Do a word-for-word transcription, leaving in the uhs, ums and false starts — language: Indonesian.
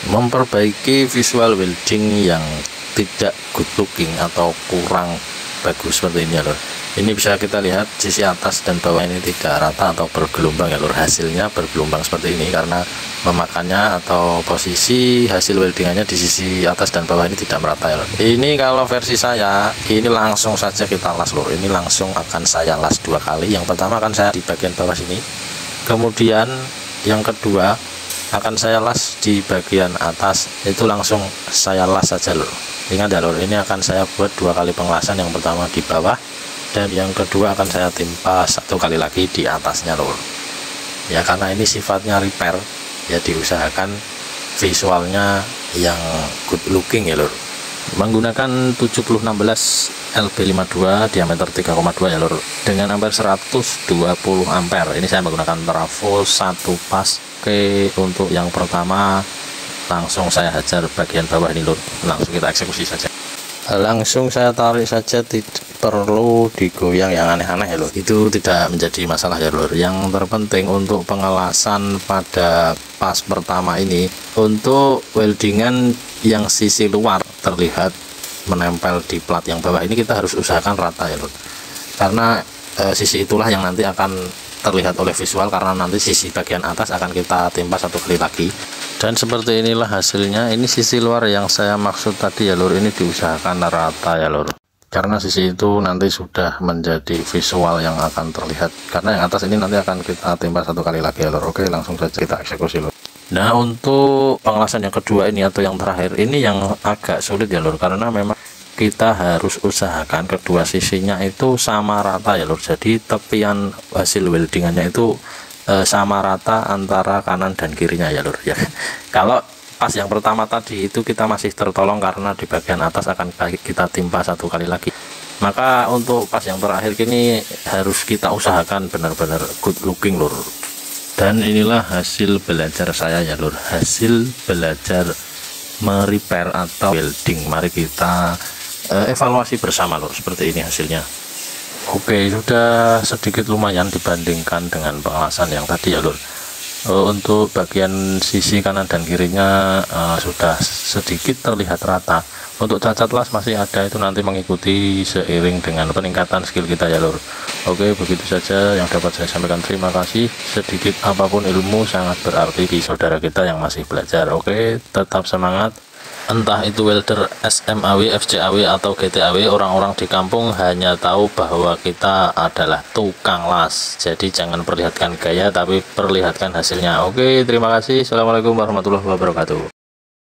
memperbaiki visual welding yang tidak good looking atau kurang bagus seperti ini ya lur. Ini bisa kita lihat sisi atas dan bawah ini tidak rata atau bergelombang ya lur. Hasilnya bergelombang seperti ini karena memakannya atau posisi hasil weldingannya di sisi atas dan bawah ini tidak merata ya lur. Ini kalau versi saya ini langsung saja kita las lur. Ini langsung akan saya las dua kali. Yang pertama akan saya di bagian bawah sini, kemudian yang kedua akan saya las di bagian atas, itu langsung saya las saja lur. Ingat ya lur, ini akan saya buat dua kali pengelasan. Yang pertama di bawah dan yang kedua akan saya timpa satu kali lagi di atasnya lur. Ya karena ini sifatnya repair, ya diusahakan visualnya yang good looking ya lur. Menggunakan tujuh puluh enam belas L B lima puluh dua diameter tiga koma dua ya lur, dengan ampere seratus dua puluh ampere. Ini saya menggunakan trafo satu pas. Oke, untuk yang pertama langsung saya hajar bagian bawah ini lur, langsung kita eksekusi saja. Langsung saya tarik saja, tidak perlu digoyang yang aneh-aneh ya lur, itu tidak menjadi masalah ya lur. Yang terpenting untuk pengelasan pada pas pertama ini, untuk weldingan yang sisi luar terlihat menempel di plat yang bawah ini kita harus usahakan rata ya lur, karena e, sisi itulah yang nanti akan terlihat oleh visual, karena nanti sisi bagian atas akan kita timpa satu kali lagi. Dan seperti inilah hasilnya. Ini sisi luar yang saya maksud tadi ya lur, ini diusahakan rata ya lur, karena sisi itu nanti sudah menjadi visual yang akan terlihat, karena yang atas ini nanti akan kita timpa satu kali lagi ya lur. Oke, langsung saja kita eksekusi lur. Nah, untuk pengelasan yang kedua ini atau yang terakhir ini yang agak sulit ya lur, karena memang kita harus usahakan kedua sisinya itu sama rata ya lur. Jadi tepian hasil weldingannya itu e, sama rata antara kanan dan kirinya ya lur ya. Kalau pas yang pertama tadi itu kita masih tertolong karena di bagian atas akan kita timpa satu kali lagi, maka untuk pas yang terakhir ini harus kita usahakan benar-benar good looking lur. Dan inilah hasil belajar saya ya lur, hasil belajar merepair atau welding. Mari kita uh, evaluasi bersama lur, seperti ini hasilnya. Oke, sudah sedikit lumayan dibandingkan dengan pengelasan yang tadi ya lur. Uh, untuk bagian sisi kanan dan kirinya uh, sudah sedikit terlihat rata. Untuk cacat las masih ada, itu nanti mengikuti seiring dengan peningkatan skill kita ya lur. Oke, begitu saja yang dapat saya sampaikan. Terima kasih. Sedikit apapun ilmu sangat berarti di saudara kita yang masih belajar. Oke, tetap semangat. Entah itu welder S M A W, F C A W atau G T A W, orang-orang di kampung hanya tahu bahwa kita adalah tukang las. Jadi jangan perlihatkan gaya, tapi perlihatkan hasilnya. Oke, terima kasih. Assalamualaikum warahmatullahi wabarakatuh.